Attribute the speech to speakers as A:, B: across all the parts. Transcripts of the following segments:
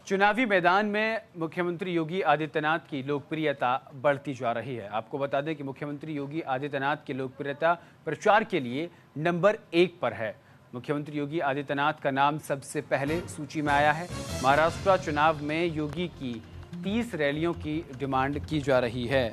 A: चुनावी मैदान में मुख्यमंत्री योगी आदित्यनाथ की लोकप्रियता बढ़ती जा रही है। आपको बता दें कि मुख्यमंत्री योगी आदित्यनाथ की लोकप्रियता प्रचार के लिए नंबर 1 पर है। मुख्यमंत्री योगी आदित्यनाथ का नाम सबसे पहले सूची में आया है। महाराष्ट्र चुनाव में योगी की 30 रैलियों की डिमांड की जा रही है।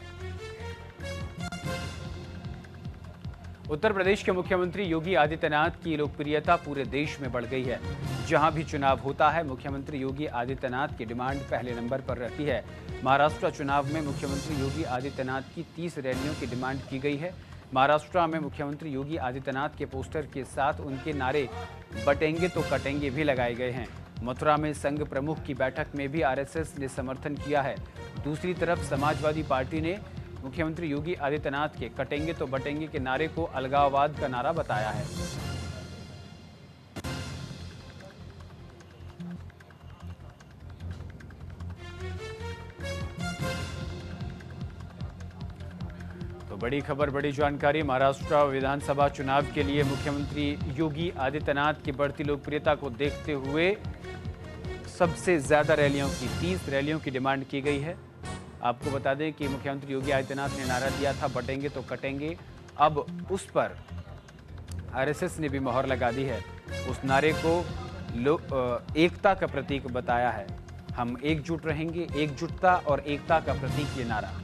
A: उत्तर प्रदेश के मुख्यमंत्री योगी आदित्यनाथ की लोकप्रियता पूरे देश में बढ़ गई है। जहां भी चुनाव होता है, मुख्यमंत्री योगी आदित्यनाथ की डिमांड पहले नंबर पर रहती है। महाराष्ट्र चुनाव में मुख्यमंत्री योगी आदित्यनाथ की 30 रैलियों की डिमांड की गई है। महाराष्ट्र में मुख्यमंत्री योगी आदित्यनाथ के पोस्टर के साथ उनके नारे बटेंगे तो कटेंगे भी लगाए गए हैं। मथुरा में संघ प्रमुख की बैठक में भी आरएसएस ने समर्थन किया है। दूसरी तरफ समाजवादी पार्टी ने मुख्यमंत्री योगी आदित्यनाथ के कटेंगे तो बटेंगे के नारे को अलगाववाद का नारा बताया है। तो बड़ी खबर, बड़ी जानकारी। महाराष्ट्र विधानसभा चुनाव के लिए मुख्यमंत्री योगी आदित्यनाथ की बढ़ती लोकप्रियता को देखते हुए सबसे ज्यादा रैलियों की 30 रैलियों की डिमांड की गई है। आपको बता दें कि मुख्यमंत्री योगी आदित्यनाथ ने नारा दिया था बटेंगे तो कटेंगे। अब उस पर आरएसएस ने भी मोहर लगा दी है। उस नारे को एकता का प्रतीक बताया है। हम एकजुट रहेंगे, एकजुटता और एकता का प्रतीक ये नारा।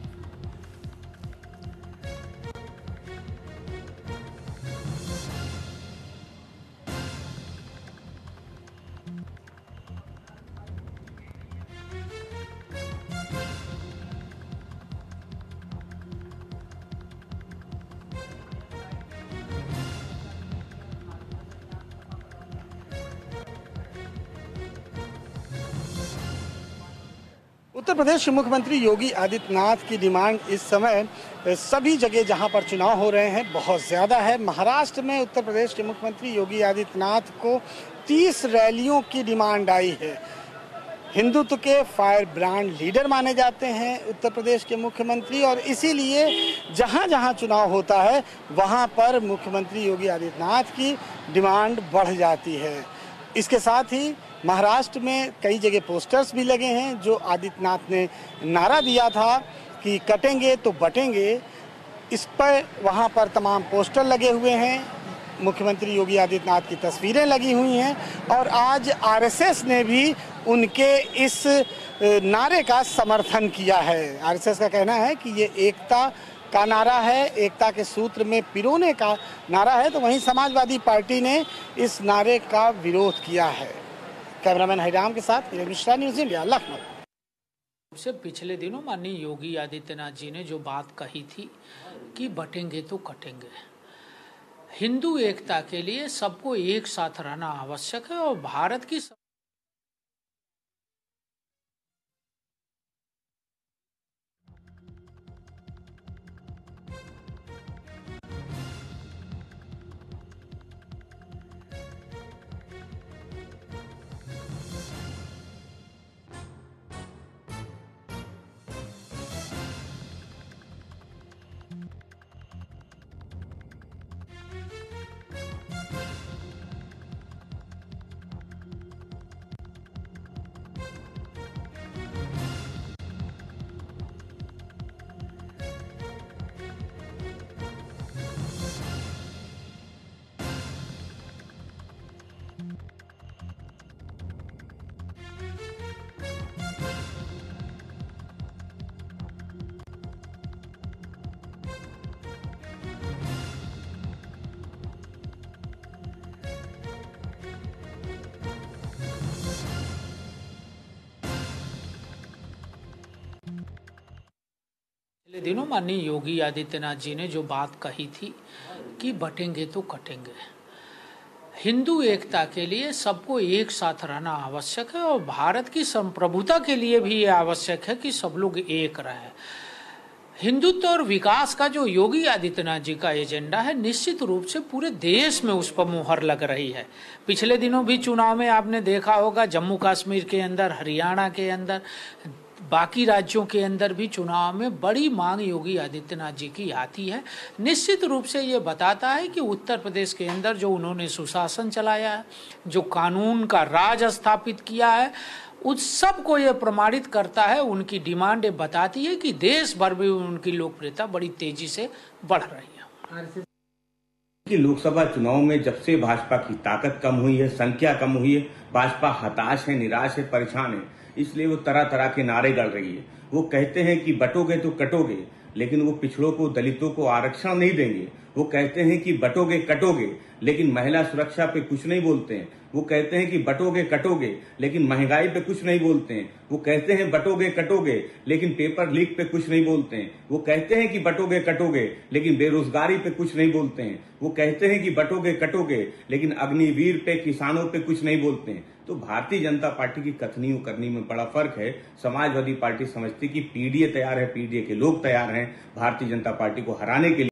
B: उत्तर प्रदेश के मुख्यमंत्री योगी आदित्यनाथ की डिमांड इस समय सभी जगह जहां पर चुनाव हो रहे हैं बहुत ज़्यादा है। महाराष्ट्र में उत्तर प्रदेश के मुख्यमंत्री योगी आदित्यनाथ को 30 रैलियों की डिमांड आई है। हिंदुत्व के फायर ब्रांड लीडर माने जाते हैं उत्तर प्रदेश के मुख्यमंत्री, और इसीलिए जहां जहां चुनाव होता है वहां पर मुख्यमंत्री योगी आदित्यनाथ की डिमांड बढ़ जाती है। इसके साथ ही महाराष्ट्र में कई जगह पोस्टर्स भी लगे हैं जो आदित्यनाथ ने नारा दिया था कि कटेंगे तो बटेंगे। इस पर वहां पर तमाम पोस्टर लगे हुए हैं, मुख्यमंत्री योगी आदित्यनाथ की तस्वीरें लगी हुई हैं, और आज आरएसएस ने भी उनके इस नारे का समर्थन किया है। आरएसएस का कहना है कि ये एकता का नारा है, एकता के सूत्र में पिरोने का नारा है, तो वहीं समाजवादी पार्टी ने इस नारे का विरोध किया है। कैमरामैन हरिराम के साथ मिश्रा, न्यूज़ इंडिया, लखनऊ।
C: से पिछले दिनों माननीय योगी आदित्यनाथ जी ने जो बात कही थी कि बटेंगे तो कटेंगे, हिंदू एकता के लिए सबको एक साथ रहना आवश्यक है और भारत की पिछले दिनों माननीय योगी आदित्यनाथ जी ने जो बात कही थी कि बटेंगे तो कटेंगे, हिंदू एकता के लिए सबको एक साथ रहना आवश्यक है और भारत की संप्रभुता के लिए भी ये आवश्यक है कि सब लोग एक रहे। हिंदुत्व और विकास का जो योगी आदित्यनाथ जी का एजेंडा है, निश्चित रूप से पूरे देश में उस पर मुहर लग रही है। पिछले दिनों भी चुनाव में आपने देखा होगा, जम्मू कश्मीर के अंदर, हरियाणा के अंदर बाकी राज्यों के अंदर भी चुनाव में बड़ी मांग योगी आदित्यनाथ जी की आती है। निश्चित रूप से ये बताता है कि उत्तर प्रदेश के अंदर जो उन्होंने सुशासन चलाया है, जो कानून का राज स्थापित किया है, उस सब को ये प्रमाणित करता है। उनकी डिमांड ये बताती है कि देश भर में उनकी लोकप्रियता बड़ी तेजी से बढ़ रही है।
D: कि लोकसभा चुनाव में जब से भाजपा की ताकत कम हुई है, संख्या कम हुई है, भाजपा हताश है, निराश है, परेशान है, इसलिए वो तरह तरह के नारे गढ़ रही है। वो कहते हैं कि बटोगे तो कटोगे, लेकिन वो पिछड़ों को, दलितों को आरक्षण नहीं देंगे। वो कहते हैं कि बटोगे कटोगे, लेकिन महिला सुरक्षा पे कुछ नहीं बोलते हैं। वो कहते हैं कि बटोगे कटोगे, लेकिन महंगाई पे कुछ नहीं बोलते हैं। वो कहते हैं बटोगे कटोगे, लेकिन पेपर लीक पे कुछ नहीं बोलते हैं। वो कहते हैं कि बटोगे कटोगे, लेकिन बेरोजगारी पे कुछ नहीं बोलते हैं। वो कहते हैं कि बटोगे कटोगे, लेकिन अग्निवीर पे, किसानों पे कुछ नहीं बोलते हैं। तो भारतीय जनता पार्टी की कथनी और करनी में बड़ा फर्क है। समाजवादी पार्टी समझती कि पीडीए तैयार है, पीडीए के लोग तैयार हैं भारतीय जनता पार्टी को हराने के लिए।